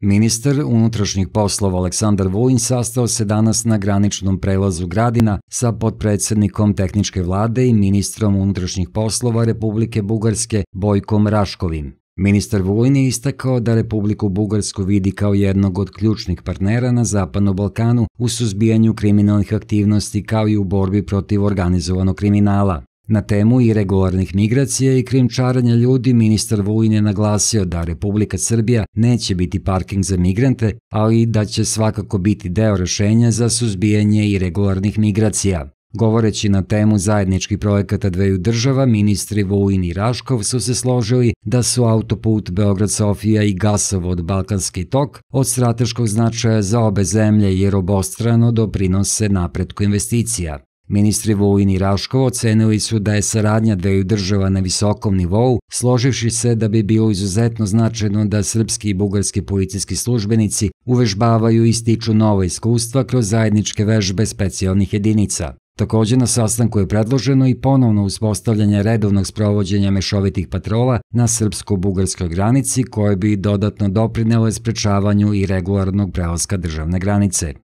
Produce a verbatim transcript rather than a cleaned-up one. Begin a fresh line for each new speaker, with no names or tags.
Ministar unutrašnjih poslova Aleksandar Vulin sastao se danas na graničnom prelazu Gradina sa potpredsednikom tehničke vlade i ministrom unutrašnjih poslova Republike Bugarske Bojkom Raškovim. Ministar Vulin je istakao da Republiku Bugarsku vidi kao jednog od ključnih partnera na Zapadnom Balkanu u suzbijanju kriminalnih aktivnosti kao i u borbi protiv organizovanog kriminala. Na temu iregularnih migracija i krijumčarenja ljudi ministar Vulin je naglasio da Republika Srbija neće biti parking za migrante, ali i da će svakako biti deo rešenja za suzbijanje iregularnih migracija. Govoreći na temu zajedničkih projekata dveju država, ministri Vulin i Raškov su se složili da su autoput Beograd-Sofija i gasovod Balkanski tok od strateškog značaja za obe zemlje jer obostrano doprinose napretku investicija. Ministri Vulin i Raškov ocenili su da je saradnja dveju država na visokom nivou, složivši se da bi bilo izuzetno značajno da srpski i bugarski policijski službenici uvežbavaju i stiču nova iskustva kroz zajedničke vežbe specijalnih jedinica. Također na sastanku je predloženo i ponovno uspostavljanje redovnog sprovođenja mešovitih patrola na srpsko-bugarskoj granici koje bi dodatno doprinele sprečavanju iregularnog prelaska državne granice.